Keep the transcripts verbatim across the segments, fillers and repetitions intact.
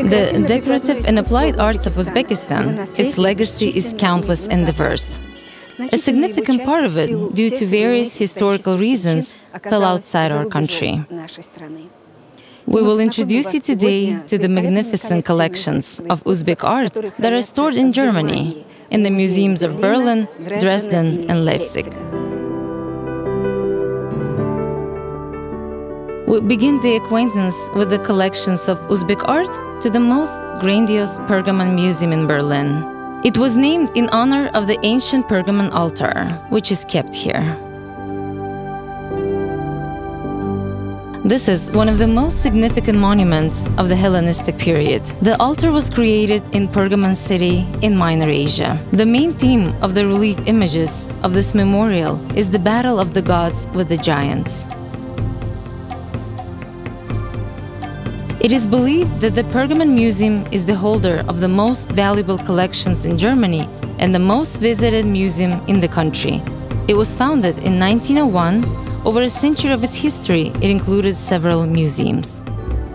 The decorative and applied arts of Uzbekistan, its legacy is countless and diverse. A significant part of it, due to various historical reasons, fell outside our country. We will introduce you today to the magnificent collections of Uzbek art that are stored in Germany, in the museums of Berlin, Dresden, and Leipzig. We begin the acquaintance with the collections of Uzbek art to the most grandiose Pergamon Museum in Berlin. It was named in honor of the ancient Pergamon altar, which is kept here. This is one of the most significant monuments of the Hellenistic period. The altar was created in Pergamon city in Minor Asia. The main theme of the relief images of this memorial is the battle of the gods with the giants. It is believed that the Pergamon Museum is the holder of the most valuable collections in Germany and the most visited museum in the country. It was founded in nineteen oh one. Over a century of its history, it included several museums.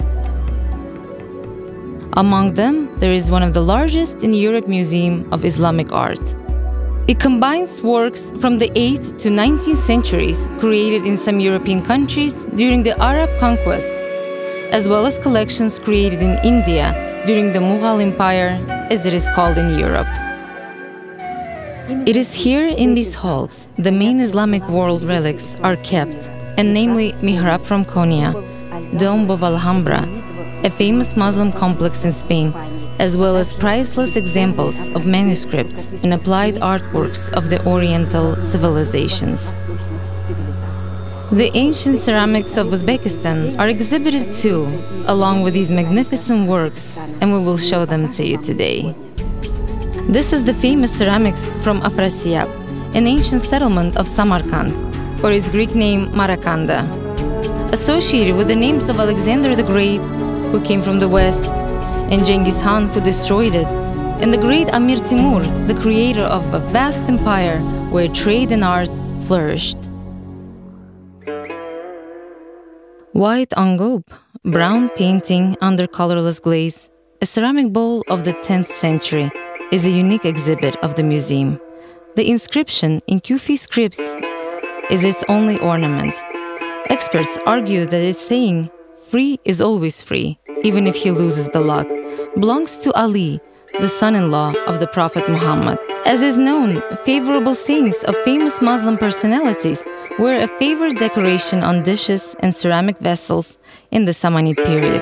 Among them, there is one of the largest in Europe museum of Islamic art. It combines works from the eighth to nineteenth centuries created in some European countries during the Arab conquest, as well as collections created in India during the Mughal Empire, as it is called in Europe. It is here in these halls the main Islamic world relics are kept, and namely Mihrab from Konya, Dome of Alhambra, a famous Muslim complex in Spain, as well as priceless examples of manuscripts and applied artworks of the Oriental civilizations. The ancient ceramics of Uzbekistan are exhibited too, along with these magnificent works, and we will show them to you today. This is the famous ceramics from Afrasiyab, an ancient settlement of Samarkand, or its Greek name Marakanda, associated with the names of Alexander the Great, who came from the west, and Genghis Khan, who destroyed it, and the great Amir Timur, the creator of a vast empire where trade and art flourished. White engobe, brown painting under colorless glaze, a ceramic bowl of the tenth century, is a unique exhibit of the museum. The inscription in Kufi scripts is its only ornament. Experts argue that its saying, "Free is always free, even if he loses the luck," belongs to Ali, the son-in-law of the Prophet Muhammad. As is known, favorable sayings of famous Muslim personalities were a favored decoration on dishes and ceramic vessels in the Samanid period.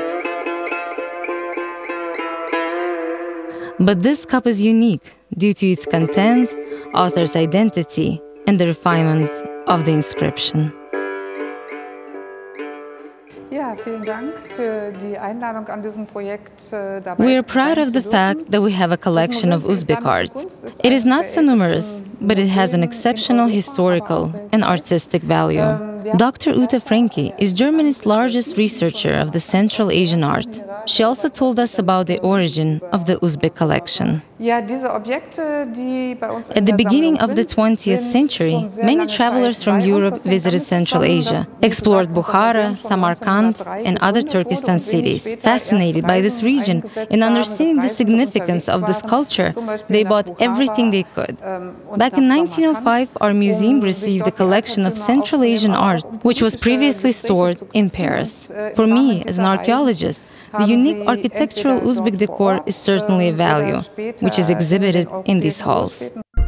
But this cup is unique due to its content, author's identity, and the refinement of the inscription. We are proud of the fact that we have a collection of Uzbek art. It is not so numerous, but it has an exceptional historical and artistic value. Doctor Ute Franke is Germany's largest researcher of the Central Asian art. She also told us about the origin of the Uzbek collection. At the beginning of the twentieth century, many travelers from Europe visited Central Asia, explored Bukhara, Samarkand, and other Turkestan cities. Fascinated by this region and understanding the significance of this culture, they bought everything they could. Back in nineteen oh five, our museum received a collection of Central Asian art, which was previously stored in Paris. For me, as an archaeologist, the unique architectural Uzbek decor is certainly a value, which is exhibited in these halls.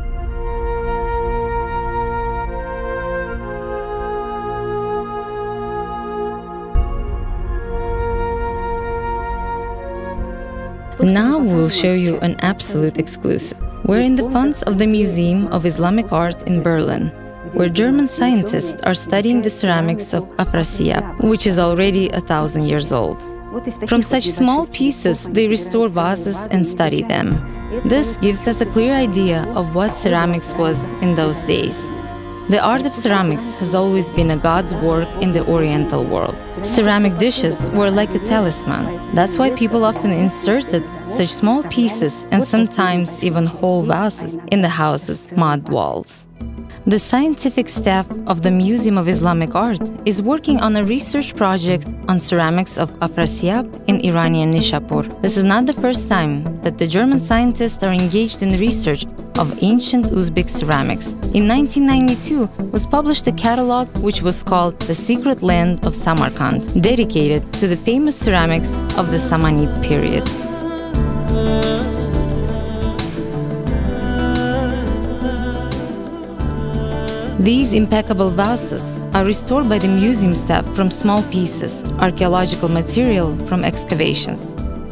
Now we'll show you an absolute exclusive. We're in the funds of the Museum of Islamic Art in Berlin, where German scientists are studying the ceramics of Afrasiyab, which is already a thousand years old. From such small pieces, they restore vases and study them. This gives us a clear idea of what ceramics was in those days. The art of ceramics has always been a god's work in the Oriental world. Ceramic dishes were like a talisman. That's why people often inserted such small pieces and sometimes even whole vases in the house's mud walls. The scientific staff of the Museum of Islamic Art is working on a research project on ceramics of Afrasiyab in Iranian Nishapur. This is not the first time that the German scientists are engaged in research of ancient Uzbek ceramics. In nineteen ninety-two was published a catalog which was called The Secret Land of Samarkand, dedicated to the famous ceramics of the Samanid period. These impeccable vases are restored by the museum staff from small pieces, archaeological material from excavations.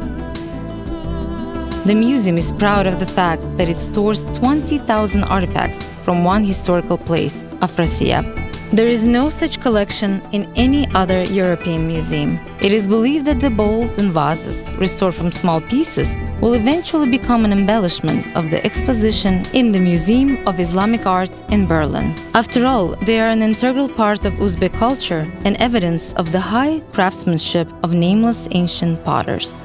The museum is proud of the fact that it stores twenty thousand artifacts from one historical place, Afrasiyab. There is no such collection in any other European museum. It is believed that the bowls and vases, restored from small pieces, will eventually become an embellishment of the exposition in the Museum of Islamic Art in Berlin. After all, they are an integral part of Uzbek culture and evidence of the high craftsmanship of nameless ancient potters.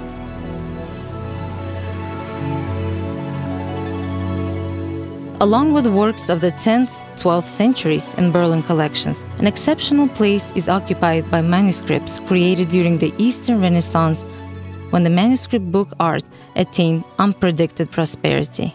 Along with works of the tenth, twelfth centuries in Berlin collections, an exceptional place is occupied by manuscripts created during the Eastern Renaissance, when the manuscript book art attained unpredicted prosperity.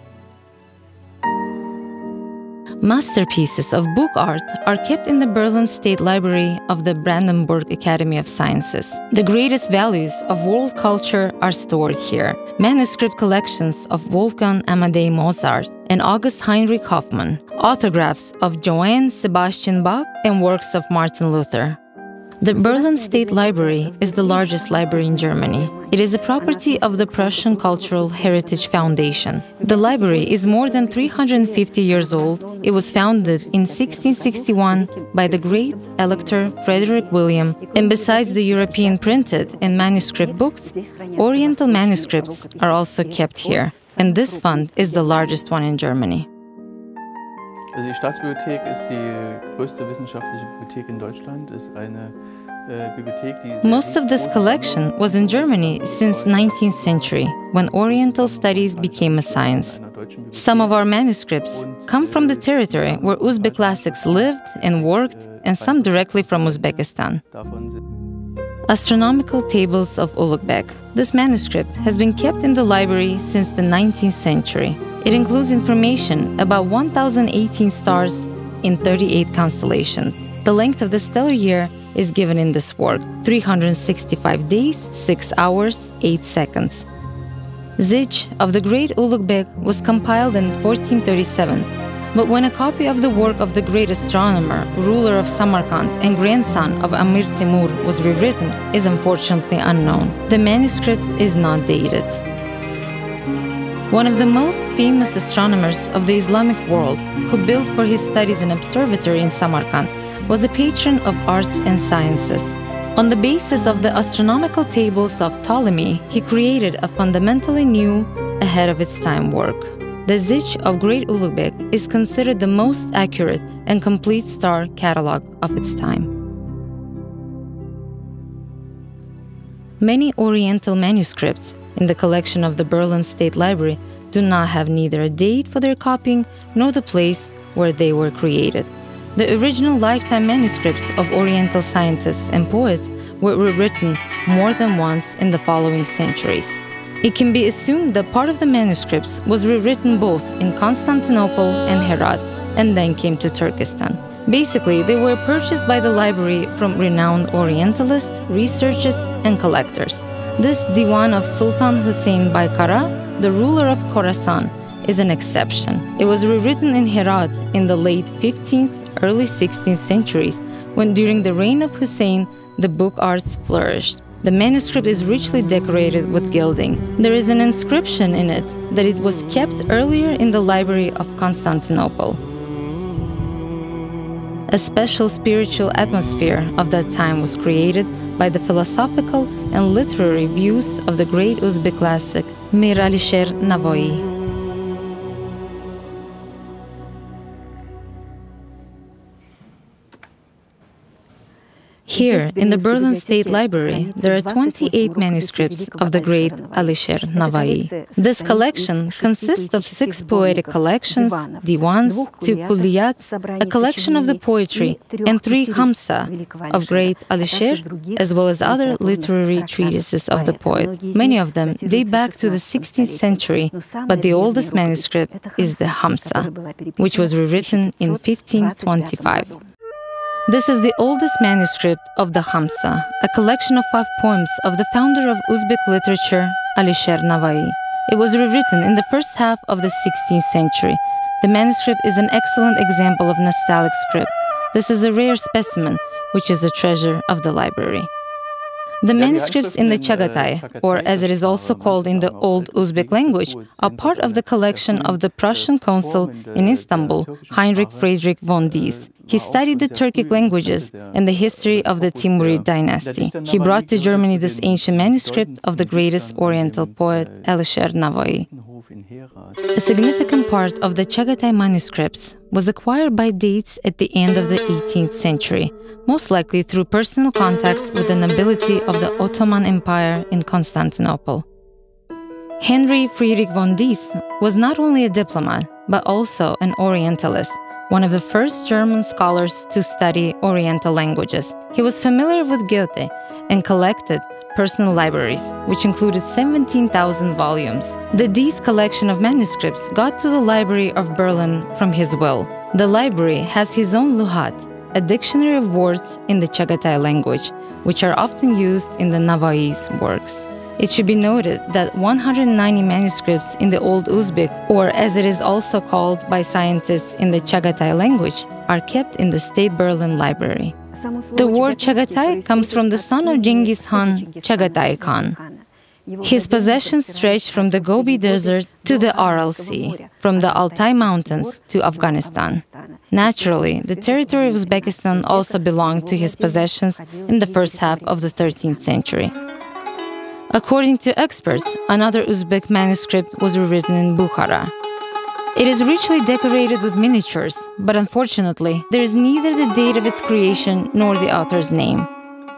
Masterpieces of book art are kept in the Berlin State Library of the Brandenburg Academy of Sciences. The greatest values of world culture are stored here. Manuscript collections of Wolfgang Amadeus Mozart and August Heinrich Hoffmann, autographs of Johann Sebastian Bach, and works of Martin Luther. The Berlin State Library is the largest library in Germany. It is a property of the Prussian Cultural Heritage Foundation. The library is more than three hundred fifty years old. It was founded in sixteen sixty-one by the great Elector Frederick William, and besides the European printed and manuscript books, Oriental manuscripts are also kept here, and this fund is the largest one in Germany. Also die Staatsbibliothek ist die größte wissenschaftliche Bibliothek in Deutschland. Ist eine äh, Bibliothek, die Most of this collection was in Germany since nineteenth century, when Oriental studies became a science. Some of our manuscripts come from the territory where Uzbek classics lived and worked, and some directly from Uzbekistan. Astronomical Tables of Ulugh-Bek. This manuscript has been kept in the library since the nineteenth century. It includes information about one thousand eighteen stars in thirty-eight constellations. The length of the stellar year is given in this work, three hundred sixty-five days, six hours, eight seconds. Zich of the Great Ulugh-Bek was compiled in fourteen thirty-seven, but when a copy of the work of the great astronomer, ruler of Samarkand, and grandson of Amir Timur was rewritten is unfortunately unknown. The manuscript is not dated. One of the most famous astronomers of the Islamic world, who built for his studies an observatory in Samarkand, was a patron of arts and sciences. On the basis of the astronomical tables of Ptolemy, he created a fundamentally new, ahead of its time work. The Zich of Great Ulugh-Bek is considered the most accurate and complete star catalog of its time. Many Oriental manuscripts in the collection of the Berlin State Library do not have neither a date for their copying nor the place where they were created. The original lifetime manuscripts of Oriental scientists and poets were rewritten more than once in the following centuries. It can be assumed that part of the manuscripts was rewritten both in Constantinople and Herat, and then came to Turkestan. Basically, they were purchased by the library from renowned Orientalists, researchers, and collectors. This Diwan of Sultan Hussein Baykara, the ruler of Khorasan, is an exception. It was rewritten in Herat in the late fifteenth, early sixteenth centuries, when during the reign of Hussein, the book arts flourished. The manuscript is richly decorated with gilding. There is an inscription in it that it was kept earlier in the library of Constantinople. A special spiritual atmosphere of that time was created by the philosophical and literary views of the great Uzbek classic Mir Alisher Navo'i. Here, in the Berlin State Library, there are twenty-eight manuscripts of the great Alisher Navai. This collection consists of six poetic collections, diwans, two kulliyats, a collection of the poetry, and three khamsa of great Alisher, as well as other literary treatises of the poet. Many of them date back to the sixteenth century, but the oldest manuscript is the Khamsa, which was rewritten in fifteen twenty-five. This is the oldest manuscript of the Khamsa, a collection of five poems of the founder of Uzbek literature, Alisher Navai. It was rewritten in the first half of the sixteenth century. The manuscript is an excellent example of Nastaliq script. This is a rare specimen, which is a treasure of the library. The manuscripts in the Chagatai, or as it is also called in the Old Uzbek language, are part of the collection of the Prussian consul in Istanbul, Heinrich Friedrich von Diez. He studied the Turkic languages and the history of the Timurid dynasty. He brought to Germany this ancient manuscript of the greatest Oriental poet, Alisher Navai. A significant part of the Chagatai manuscripts was acquired by dates at the end of the eighteenth century, most likely through personal contacts with the nobility of the Ottoman Empire in Constantinople. Henry Friedrich von Diez was not only a diplomat, but also an Orientalist, one of the first German scholars to study Oriental languages. He was familiar with Goethe and collected personal libraries, which included seventeen thousand volumes. The Diez collection of manuscripts got to the Library of Berlin from his will. The library has his own Luhat, a dictionary of words in the Chagatai language, which are often used in the Navai's works. It should be noted that one hundred ninety manuscripts in the Old Uzbek, or as it is also called by scientists in the Chagatai language, are kept in the State Berlin Library. The word Chagatai comes from the son of Genghis Khan, Chagatai Khan. His possessions stretched from the Gobi Desert to the Aral Sea, from the Altai Mountains to Afghanistan. Naturally, the territory of Uzbekistan also belonged to his possessions in the first half of the thirteenth century. According to experts, another Uzbek manuscript was rewritten in Bukhara. It is richly decorated with miniatures, but unfortunately, there is neither the date of its creation nor the author's name.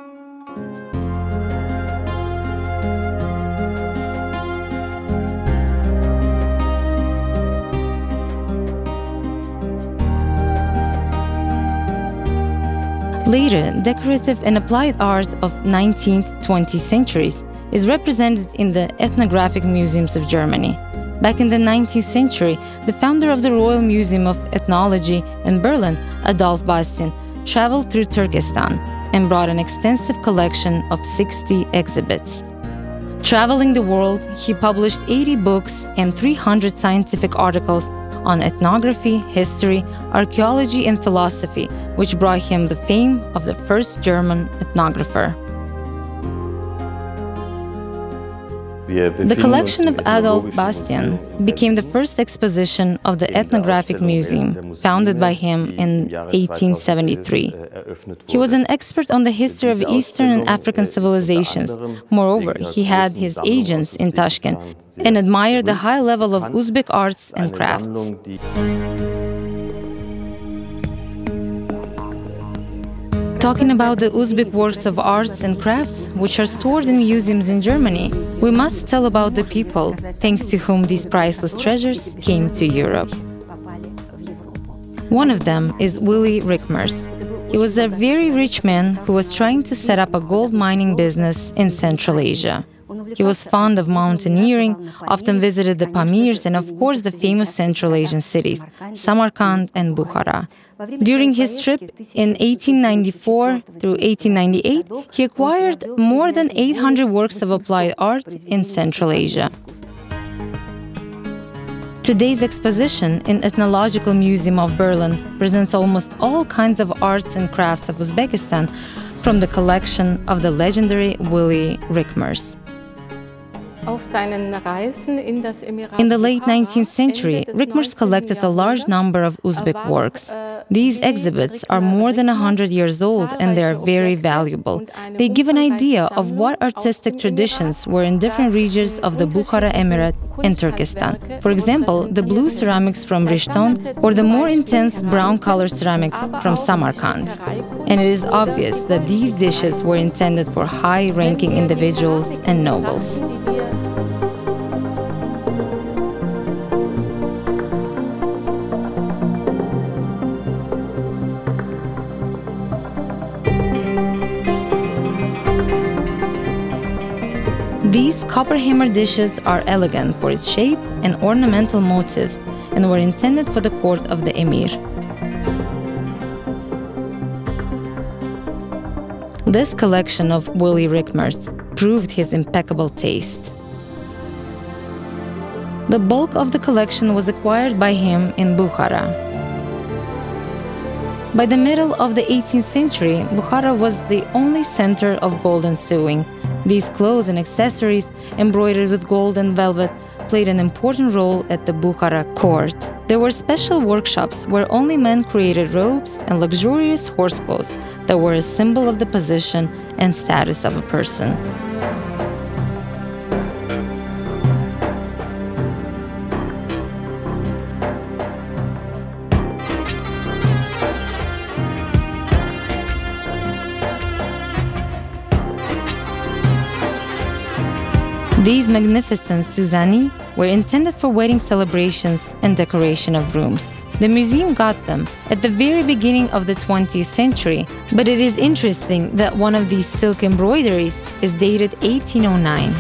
Later, decorative and applied art of nineteenth to twentieth centuries is represented in the ethnographic museums of Germany. Back in the nineteenth century, the founder of the Royal Museum of Ethnology in Berlin, Adolf Bastian, traveled through Turkestan and brought an extensive collection of sixty exhibits. Traveling the world, he published eighty books and three hundred scientific articles on ethnography, history, archaeology, and philosophy, which brought him the fame of the first German ethnographer. The collection of Adolf Bastian became the first exposition of the Ethnographic Museum, founded by him in eighteen seventy-three. He was an expert on the history of Eastern and African civilizations. Moreover, he had his agents in Tashkent and admired the high level of Uzbek arts and crafts. Talking about the Uzbek works of arts and crafts, which are stored in museums in Germany, we must tell about the people, thanks to whom these priceless treasures came to Europe. One of them is Willy Rickmers. He was a very rich man who was trying to set up a gold mining business in Central Asia. He was fond of mountaineering, often visited the Pamirs and, of course, the famous Central Asian cities, Samarkand and Bukhara. During his trip in eighteen ninety-four through eighteen ninety-eight, he acquired more than eight hundred works of applied art in Central Asia. Today's exposition in Ethnological Museum of Berlin presents almost all kinds of arts and crafts of Uzbekistan from the collection of the legendary Willy Rickmers. In the late nineteenth century, Rickmers collected a large number of Uzbek works. These exhibits are more than one hundred years old and they are very valuable. They give an idea of what artistic traditions were in different regions of the Bukhara Emirate and Turkestan. For example, the blue ceramics from Rishton or the more intense brown-colored ceramics from Samarkand. And it is obvious that these dishes were intended for high-ranking individuals and nobles. These copper hammer dishes are elegant for its shape and ornamental motifs and were intended for the court of the emir. This collection of Willy Rickmer's proved his impeccable taste. The bulk of the collection was acquired by him in Bukhara. By the middle of the eighteenth century, Bukhara was the only center of golden sewing. These clothes and accessories, embroidered with gold and velvet, played an important role at the Bukhara court. There were special workshops where only men created robes and luxurious horse clothes that were a symbol of the position and status of a person. These magnificent Suzani were intended for wedding celebrations and decoration of rooms. The museum got them at the very beginning of the twentieth century, but it is interesting that one of these silk embroideries is dated eighteen oh nine.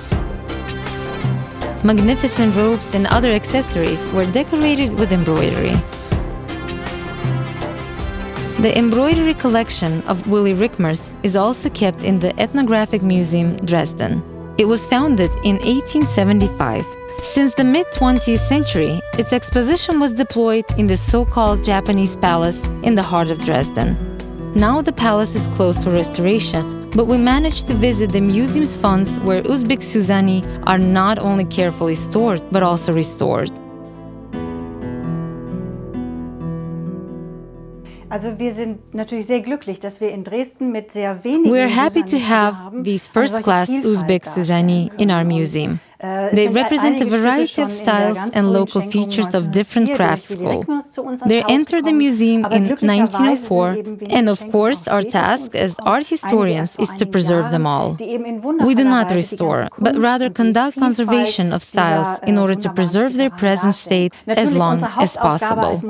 Magnificent robes and other accessories were decorated with embroidery. The embroidery collection of Willy Rickmer's is also kept in the Ethnographic Museum, Dresden. It was founded in eighteen seventy-five. Since the mid-twentieth century, its exposition was deployed in the so-called Japanese Palace in the heart of Dresden. Now the palace is closed for restoration, but we managed to visit the museum's funds where Uzbek Suzani are not only carefully stored, but also restored. Also wir sind natürlich sehr glücklich, dass wir in Dresden mit sehr wenigen We are happy to have these first-class Uzbek Suzani in our museum. They represent a variety of styles and local features of different craft school. They entered the museum in nineteen oh four, and of course our task as art historians is to preserve them all. We do not restore, but rather conduct conservation of styles in order to preserve their present state as long as possible.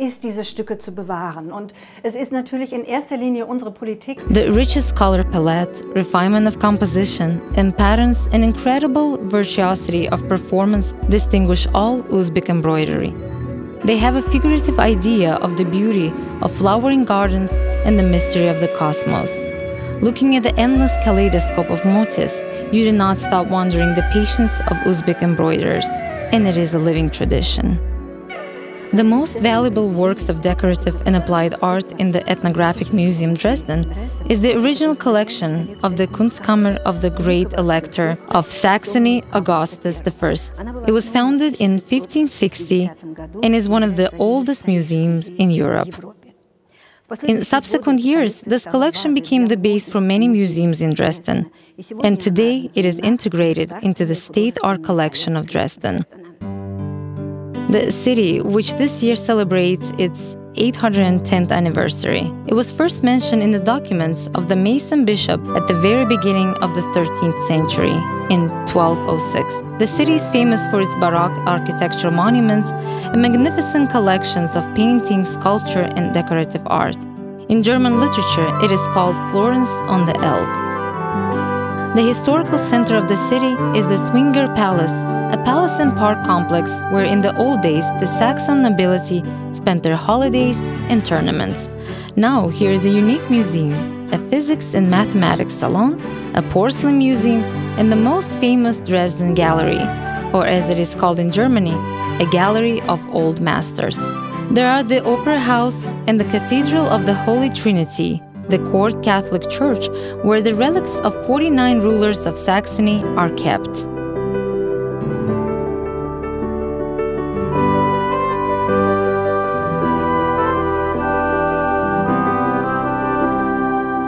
The richest color palette, refinement of composition, and patterns and incredible virtuosity of performance distinguish all Uzbek embroidery. They have a figurative idea of the beauty of flowering gardens and the mystery of the cosmos. Looking at the endless kaleidoscope of motifs, you do not stop wondering the patience of Uzbek embroiderers, and it is a living tradition. The most valuable works of decorative and applied art in the Ethnographic Museum Dresden is the original collection of the Kunstkammer of the Great Elector of Saxony, Augustus the First. It was founded in fifteen sixty and is one of the oldest museums in Europe. In subsequent years, this collection became the base for many museums in Dresden, and today it is integrated into the State Art Collection of Dresden. The city, which this year celebrates its eight hundred tenth anniversary. It was first mentioned in the documents of the Mason bishop at the very beginning of the thirteenth century, in twelve oh six. The city is famous for its Baroque architectural monuments and magnificent collections of painting, sculpture, and decorative art. In German literature, it is called Florence on the Elbe. The historical center of the city is the Zwinger Palace, a palace and park complex where in the old days the Saxon nobility spent their holidays and tournaments. Now here is a unique museum, a physics and mathematics salon, a porcelain museum, and the most famous Dresden Gallery, or as it is called in Germany, a gallery of old masters. There are the Opera House and the Cathedral of the Holy Trinity, the Court Catholic Church, where the relics of forty-nine rulers of Saxony are kept.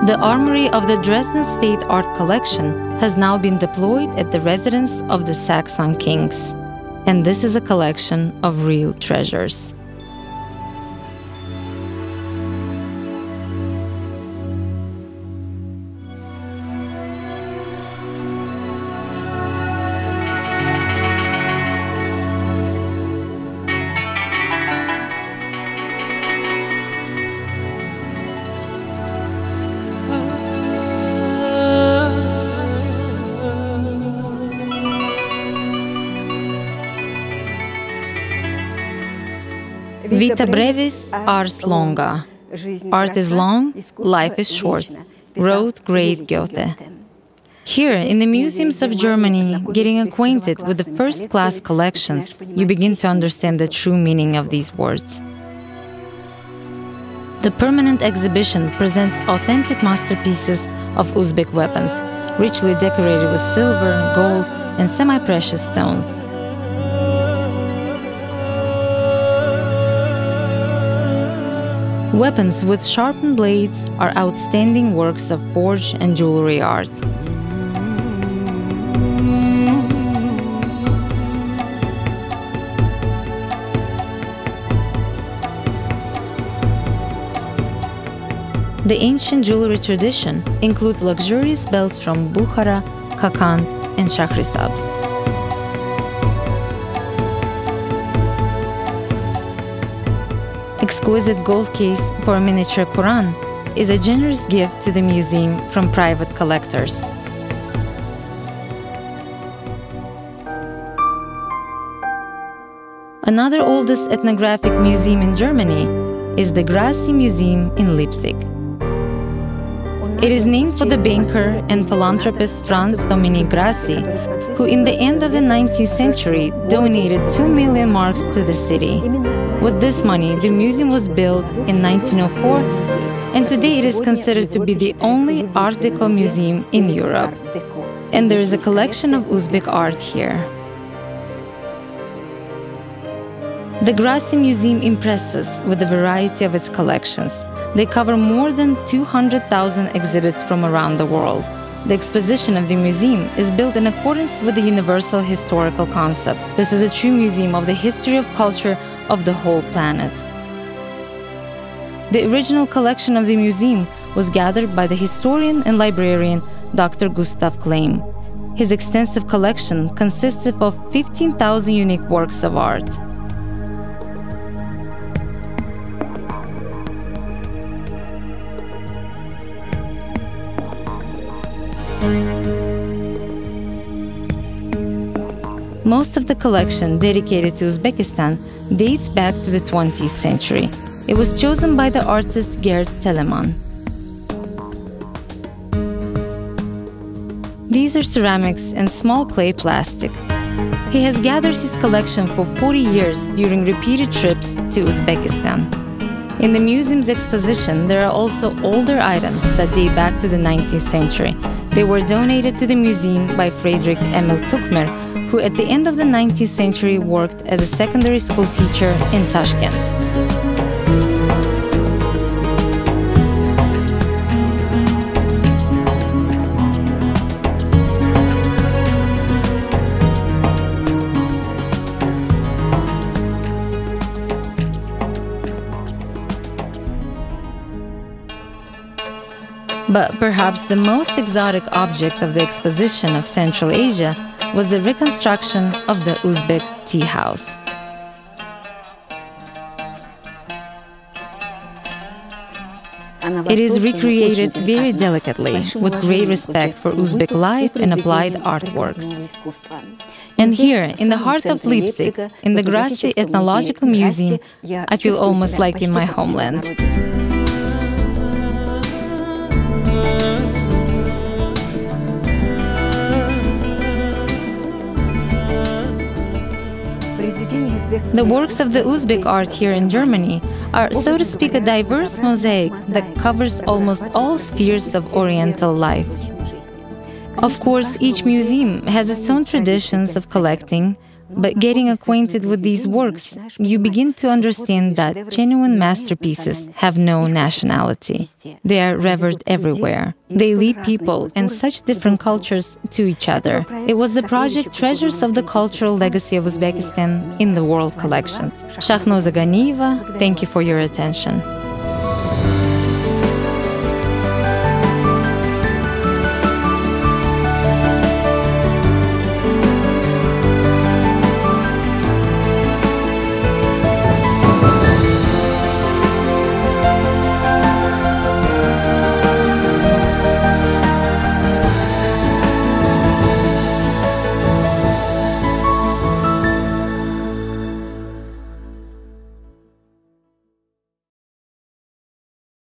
The armory of the Dresden State Art Collection has now been deployed at the residence of the Saxon kings. And this is a collection of real treasures. Vita brevis, ars longa. Art is long, life is short, wrote great Goethe. Here, in the museums of Germany, getting acquainted with the first-class collections, you begin to understand the true meaning of these words. The permanent exhibition presents authentic masterpieces of Uzbek weapons, richly decorated with silver, gold, and semi-precious stones. Weapons with sharpened blades are outstanding works of forge and jewelry art. The ancient jewelry tradition includes luxurious belts from Bukhara, Kakan, and Shahrisabz. Exquisite gold case for a miniature Quran is a generous gift to the museum from private collectors. Another oldest ethnographic museum in Germany is the Grassi Museum in Leipzig. It is named for the banker and philanthropist Franz Dominic Grassi, who in the end of the nineteenth century donated two million marks to the city. With this money, the museum was built in nineteen oh four, and today it is considered to be the only Art Deco museum in Europe. And there is a collection of Uzbek art here. The Grassi Museum impresses with the variety of its collections. They cover more than two hundred thousand exhibits from around the world. The exposition of the museum is built in accordance with the universal historical concept. This is a true museum of the history of culture of the whole planet. The original collection of the museum was gathered by the historian and librarian Doctor Gustav Klein. His extensive collection consisted of fifteen thousand unique works of art. Most of the collection dedicated to Uzbekistan dates back to the twentieth century. It was chosen by the artist Gerd Telemann. These are ceramics and small clay plastic. He has gathered his collection for forty years during repeated trips to Uzbekistan. In the museum's exposition, there are also older items that date back to the nineteenth century. They were donated to the museum by Friedrich Emil Tuchmer, who at the end of the nineteenth century worked as a secondary school teacher in Tashkent. But perhaps the most exotic object of the exposition of Central Asia was the reconstruction of the Uzbek tea house. It is recreated very delicately, with great respect for Uzbek life and applied artworks. And here, in the heart of Leipzig, in the Grassi Ethnological Museum, I feel almost like in my homeland. The works of the Uzbek art here in Germany are, so to speak, a diverse mosaic that covers almost all spheres of Oriental life. Of course, each museum has its own traditions of collecting, But getting acquainted with these works, you begin to understand that genuine masterpieces have no nationality. They are revered everywhere. They lead people and such different cultures to each other. It was the project Treasures of the Cultural Legacy of Uzbekistan in the World Collections. Shahnoza Ganiyeva, thank you for your attention.